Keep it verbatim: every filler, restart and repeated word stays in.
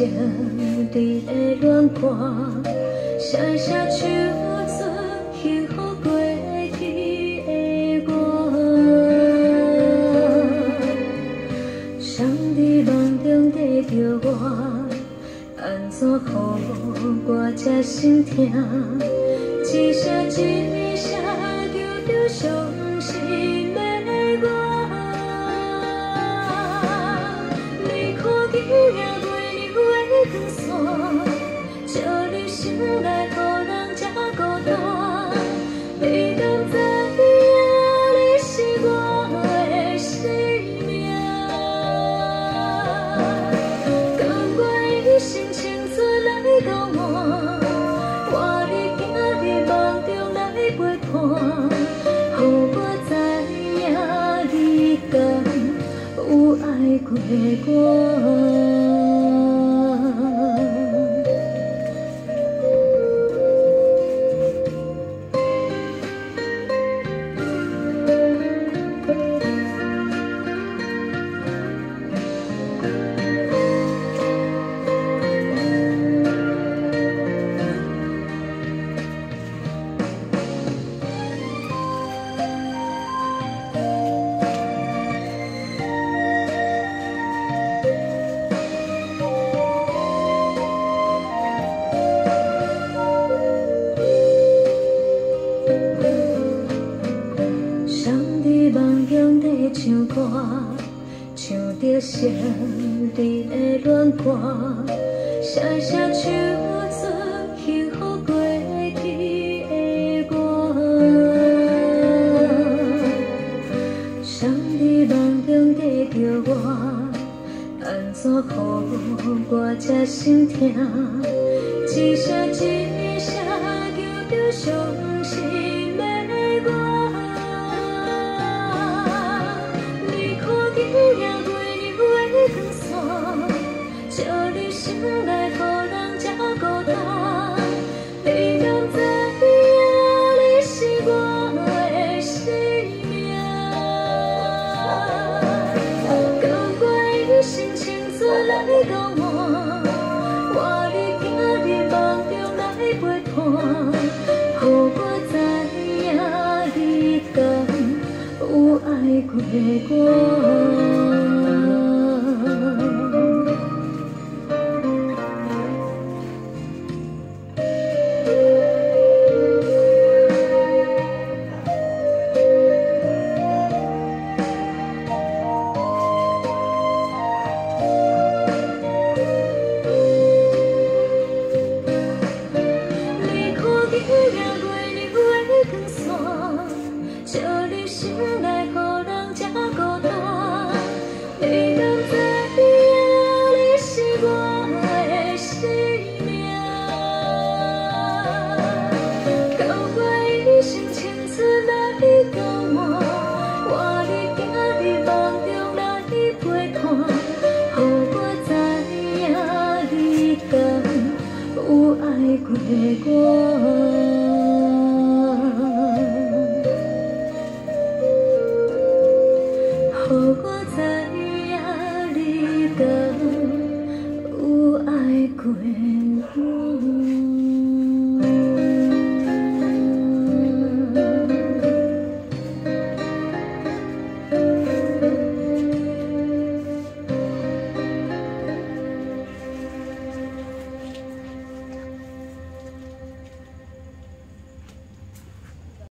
伫个恋歌，写写唱出幸福过去的我。谁伫梦中跟着我，安怎予我这心痛？一声一声叫着伤心的我。你看见也袂流的光线，照你心内，予人这孤单。你敢知影你是我的生命？甘愿一生青春来交换。 予我知影你敢有爱过我。 唱歌，唱着心里的恋歌，写写唱出幸福过去的我。谁伫梦中跟着我，安怎予我这心痛？一声一声叫着伤心的我。 也袂流的光线，照你心内，予人这孤单。你敢知影你是我的生命？甘愿一生青春来交换，活你行伫梦中来陪伴，予我知影你敢有爱过我。 照你心内，予人这孤单。你敢知影你是我的生命？甘愿一生青春来交换，活你行伫梦中来陪伴，予我知影你敢有爱过我。 予我